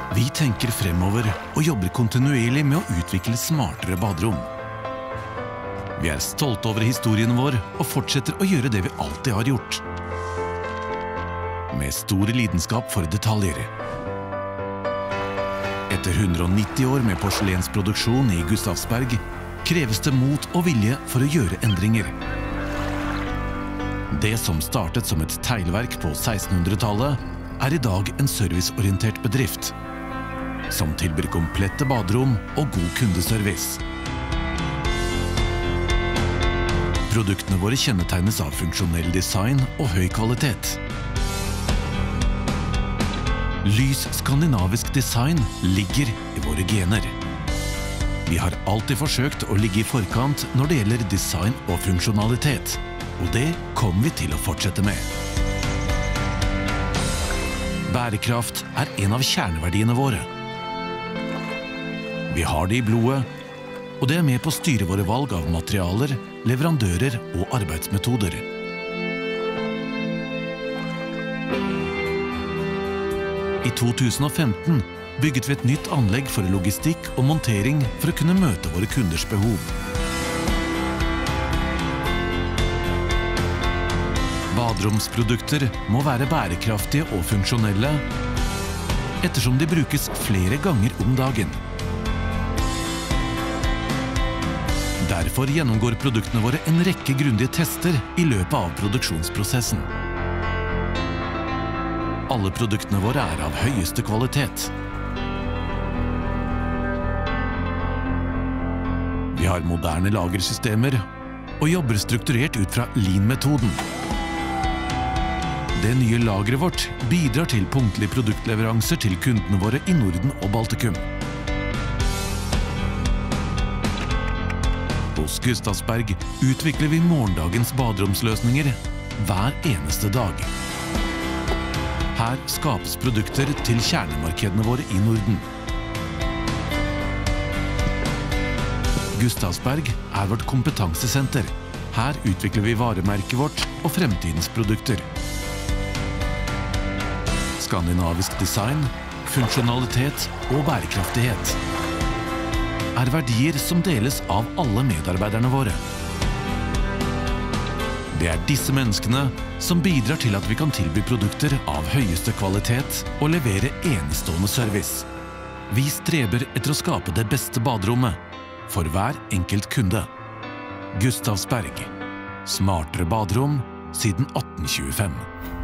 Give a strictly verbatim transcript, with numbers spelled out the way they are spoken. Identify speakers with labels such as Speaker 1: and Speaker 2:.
Speaker 1: Vi tenker fremover og jobber kontinuerlig med å utvikle smartere badrom. Vi er stolte over historien vår og fortsetter å gjøre det vi alltid har gjort. Med stor lidenskap for detaljer. Etter hundre og nitti år med porselensproduksjon i Gustavsberg kreves det mot og vilje for å gjøre endringer. Det som startet som et teglverk på sekstenhundretallet er i dag en serviceorientert bedrift som tilbyr komplette badrom og god kundeservice. Produktene våre kjennetegnes av funksjonell design og høy kvalitet. Lys skandinavisk design ligger i våre gener. Vi har alltid forsøkt å ligge i forkant når det gjelder design og funksjonalitet, og det kommer vi til å fortsette med. Bærekraft er en av kjerneverdiene våre. Vi har det i blodet, og det er med på å styre våre valg av materialer, leverandører og arbeidsmetoder. I to tusen og femten bygget vi et nytt anlegg for logistikk og montering for å kunne møte våre kunders behov. Badromsprodukter må være bærekraftige og funksjonelle, ettersom de brukes flere ganger om dagen. Derfor gjennomgår produktene våre en rekke grundige tester i løpet av produksjonsprosessen. Alle produktene våre er av høyeste kvalitet. Vi har moderne lagersystemer og jobber strukturert ut fra lean-metoden. Det nye lageret vårt bidrar til punktlige produktleveranser til kundene våre i Norden og Baltikum. Hos Gustavsberg utvikler vi morgendagens badromsløsninger hver eneste dag. Her skapes produkter til kjernemarkedene våre i Norden. Gustavsberg er vårt kompetansesenter. Her utvikler vi varemerket vårt og fremtidens produkter. Skandinavisk design, funksjonalitet og bærekraftighet er verdier som deles av alle medarbeiderne våre. Det er disse menneskene som bidrar til at vi kan tilby produkter av høyeste kvalitet og levere enestående service. Vi streber etter å skape det beste badrommet for hver enkelt kunde. Gustavsberg. Smartere badrom siden atten tjuefem.